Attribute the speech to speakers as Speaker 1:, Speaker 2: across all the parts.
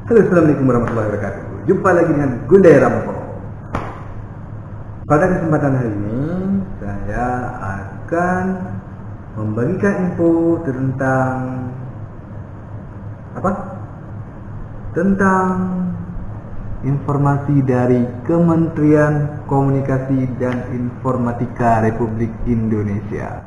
Speaker 1: Halo, assalamualaikum warahmatullahi wabarakatuh. Jumpa lagi dengan Gundai Rampo. Pada kesempatan hari ini saya akan membagikan info tentang tentang informasi dari Kementerian Komunikasi dan Informatika Republik Indonesia.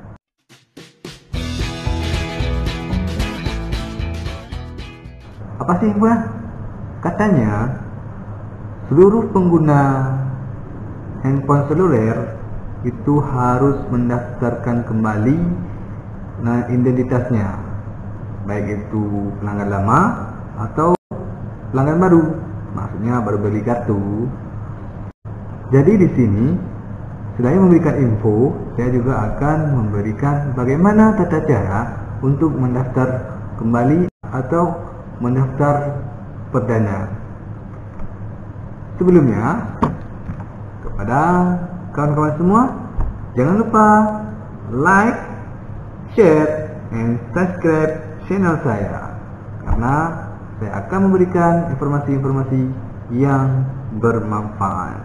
Speaker 1: Apa sih infonya? Katanya seluruh pengguna handphone seluler itu harus mendaftarkan kembali identitasnya, baik itu pelanggan lama atau pelanggan baru, maksudnya baru beli kartu. Jadi di sini selain memberikan info, saya juga akan memberikan bagaimana tata cara untuk mendaftar kembali atau mendaftar perdana. Sebelumnya, kepada kawan-kawan semua, jangan lupa like, share, and subscribe channel saya, karena saya akan memberikan informasi-informasi yang bermanfaat.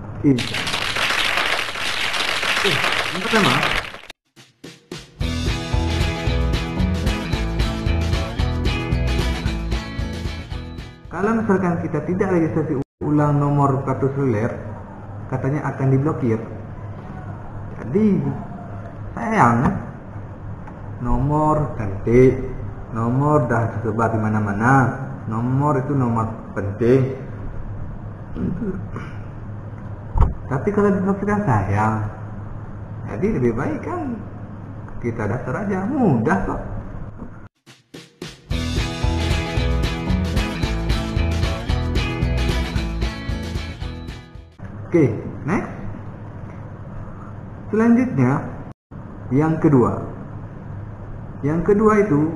Speaker 1: Yang pertama, kalau misalkan kita tidak registrasi ulang nomor kartu seluler, katanya akan diblokir. Jadi sayang, nomor cantik, nomor dah tersebar di mana-mana, nomor itu nomor penting. Tapi kalau diblokir kan sayang. Jadi lebih baik kan kita daftar aja, mudah kok. Oke, next. Selanjutnya, yang kedua. Yang kedua itu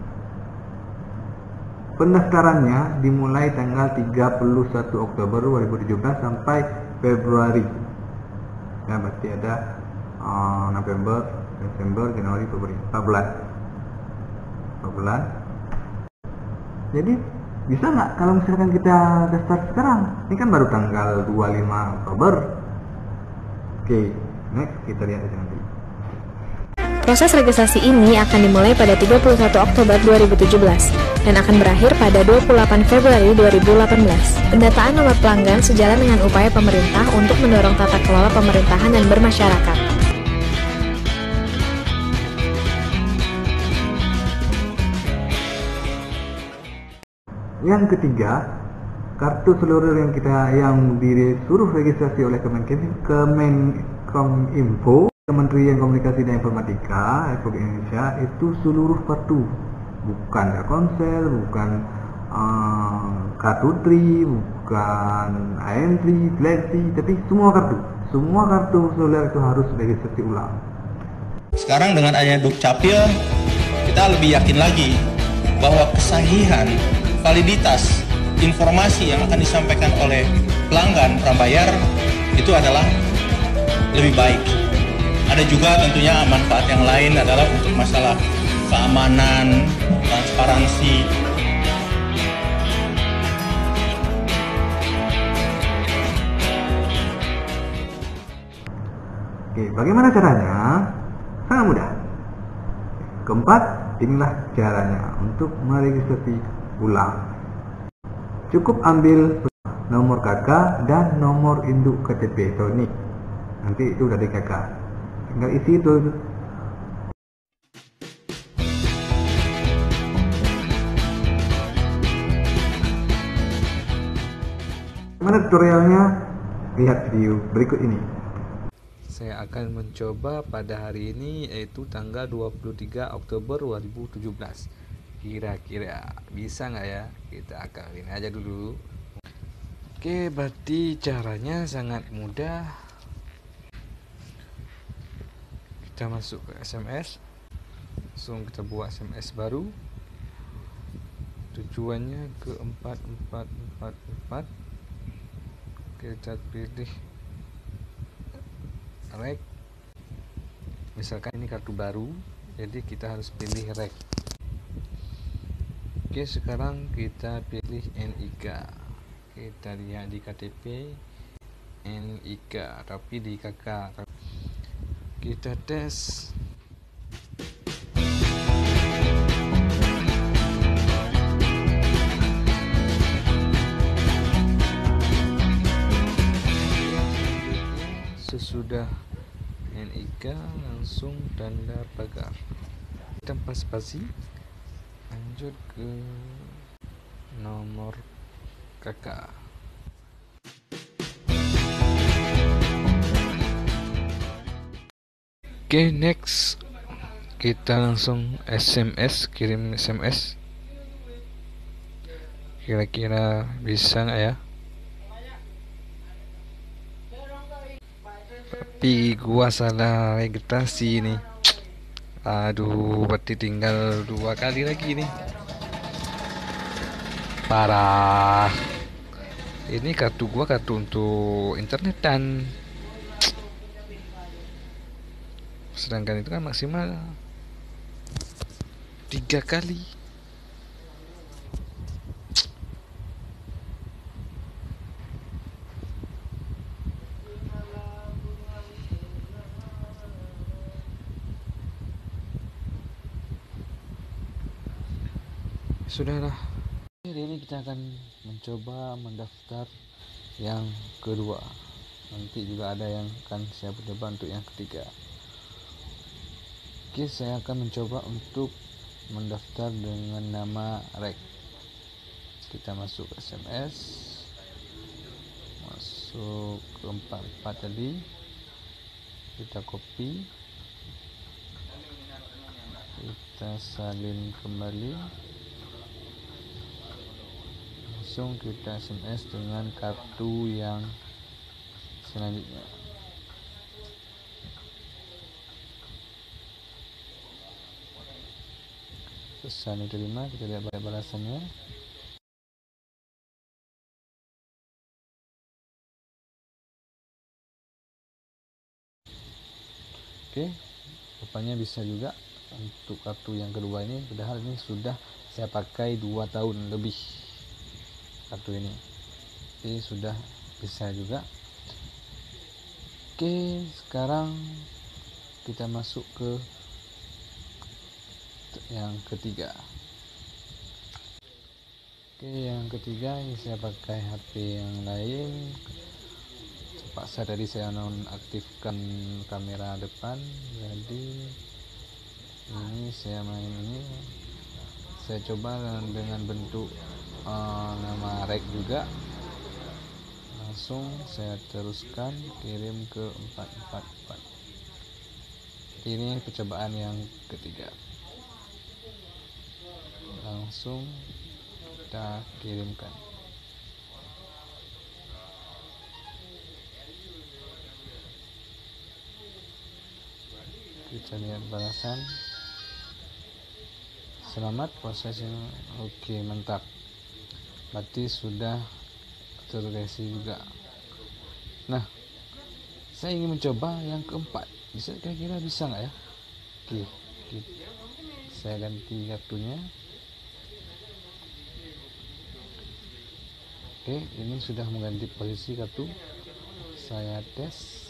Speaker 1: pendaftarannya dimulai tanggal 31 Oktober 2017 sampai Februari. Ya, berarti ada November, Desember, Januari, Februari, 4 bulan. Jadi bisa nggak kalau misalkan kita daftar sekarang? Ini kan baru tanggal 25 Oktober. Oke, next kita lihat aja nanti.
Speaker 2: Proses registrasi ini akan dimulai pada 31 Oktober 2017 dan akan berakhir pada 28 Februari 2018. Pendataan nomor pelanggan sejalan dengan upaya pemerintah untuk mendorong tata kelola pemerintahan dan bermasyarakat.
Speaker 1: Yang ketiga, kartu seluler yang disuruh registrasi oleh Kemenkominfo, Kementerian Komunikasi dan Informatika Republik Indonesia, itu seluruh kartu, bukan Telkomsel, bukan kartu Tri, bukan AM3, Flexi, tapi semua kartu seluler itu harus registrasi ulang.
Speaker 3: Sekarang dengan adanya Dukcapil, kita lebih yakin lagi bahwa kesahihan validitas informasi yang akan disampaikan oleh pelanggan prabayar itu adalah lebih baik. Ada juga tentunya manfaat yang lain adalah untuk masalah keamanan, transparansi.
Speaker 1: Oke, bagaimana caranya? Sangat mudah. Keempat, inilah caranya untuk meregistrasi ulang. Cukup ambil nomor KK dan nomor induk KTP elektronik. Nanti itu udah di KK. Tinggal isi itu. Gimana tutorialnya? Lihat video berikut ini.
Speaker 4: Saya akan mencoba pada hari ini, yaitu tanggal 23 Oktober 2017. Kira-kira bisa nggak ya? Kita akalin aja dulu. Oke, berarti caranya sangat mudah. Kita masuk ke SMS, langsung kita buat SMS baru. Tujuannya ke 4444. Kita pilih rek. Misalkan ini kartu baru, jadi kita harus pilih rek. Oke, sekarang kita pilih NIK. Kita lihat di KTP NIK, tapi di KK. Kita tes. Sesudah NIK langsung tanda pagar tanpa spasi, lanjut ke nomor KK. Oke, next kita langsung SMS, kirim SMS. Kira-kira bisa nggak ya? Tapi gua salah registrasi nih. Aduh, berarti tinggal 2 kali lagi nih. Parah. Ini kartu gua kartu untuk internetan. Sedangkan itu kan maksimal 3 kali. Sudahlah. Hari ini kita akan mencoba mendaftar yang kedua. Nanti juga ada yang akan saya coba untuk yang ketiga. Oke, saya akan mencoba untuk mendaftar dengan nama REK. Kita masuk ke SMS, masuk ke 44 tadi, kita copy, kita salin kembali, langsung kita SMS dengan kartu yang selanjutnya. Pesan diterima, kita lihat balasannya. Oke, rupanya bisa juga untuk kartu yang kedua ini, padahal ini sudah saya pakai 2 tahun lebih kartu ini. Jadi sudah bisa juga. Oke, sekarang kita masuk ke yang ketiga. Oke, yang ketiga ini saya pakai HP yang lain. Terpaksa tadi saya nonaktifkan kamera depan, jadi ini saya main ini. Saya coba dengan bentuk nama REK juga. Langsung saya teruskan kirim ke 444. Ini percobaan yang ketiga. Langsung kita kirimkan. Kita lihat balasan. Selamat prosesnya. Oke, mantap. Berarti sudah terrealisasi juga. Nah, saya ingin mencoba yang keempat. Bisa, kira-kira bisa nggak ya? Oke, saya ganti kartunya. Oke, ini sudah mengganti posisi kartu. Saya tes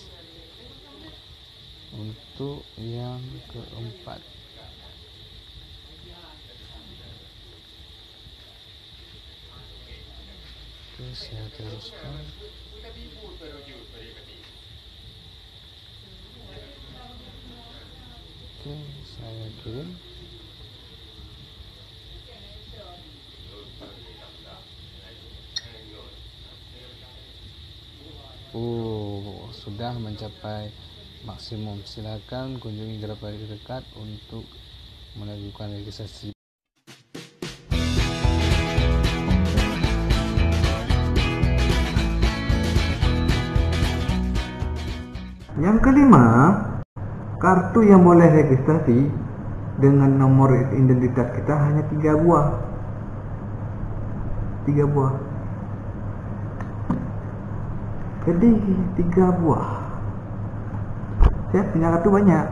Speaker 4: untuk yang keempat. Oke, saya teruskan. Oke, saya kirim. Sudah mencapai maksimum. Silakan kunjungi Grabari terdekat untuk melakukan registrasi.
Speaker 1: Yang kelima, kartu yang boleh registrasi dengan nomor identitas kita hanya 3 buah. 3 buah. Jadi 3 buah. Saya punya kartu banyak.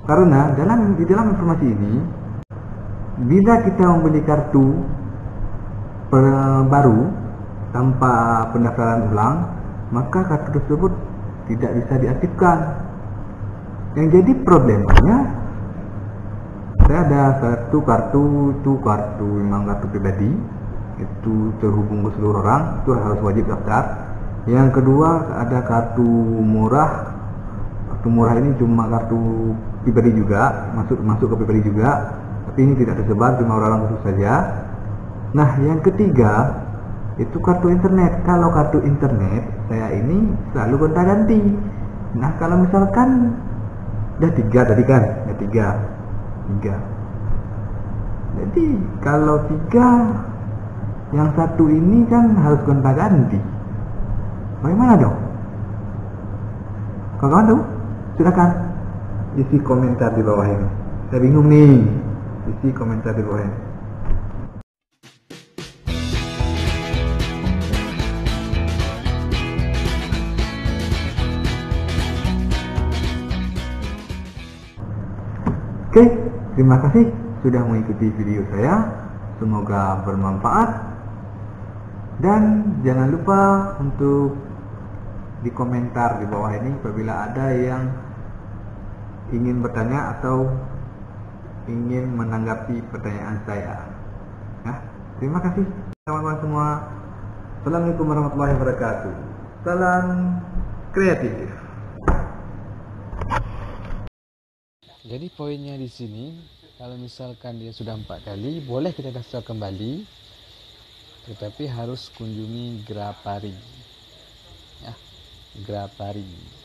Speaker 1: Karena di dalam informasi ini, bila kita membeli kartu baru tanpa pendaftaran ulang, maka kartu tersebut tidak bisa diaktifkan. Yang jadi problemnya, saya ada satu kartu, itu memang kartu pribadi, itu terhubung ke seluruh orang, itu harus wajib daftar. Yang kedua ada kartu murah. Kartu murah ini cuma kartu pribadi juga, masuk ke pribadi juga, tapi ini tidak tersebar, cuma orang khusus saja. Nah, yang ketiga itu kartu internet. Kalau kartu internet saya ini selalu gonta-ganti. Nah, kalau misalkan udah 3 tadi kan, ya 3. Jadi kalau 3, yang satu ini kan harus gonta-ganti. Bagaimana dong? Kawan-kawan tuh, silakan isi komentar di bawah ini. Saya bingung nih, isi komentar di bawah ini. Oke, terima kasih sudah mengikuti video saya. Semoga bermanfaat. Dan jangan lupa untuk di komentar di bawah ini apabila ada yang ingin bertanya atau ingin menanggapi pertanyaan saya. Nah, terima kasih teman-teman semua. Assalamualaikum warahmatullahi wabarakatuh. Salam kreatif.
Speaker 4: Jadi poinnya di sini, kalau misalkan dia sudah 4 kali, boleh kita daftar kembali, tetapi harus kunjungi Grapari. Ya, Grapari.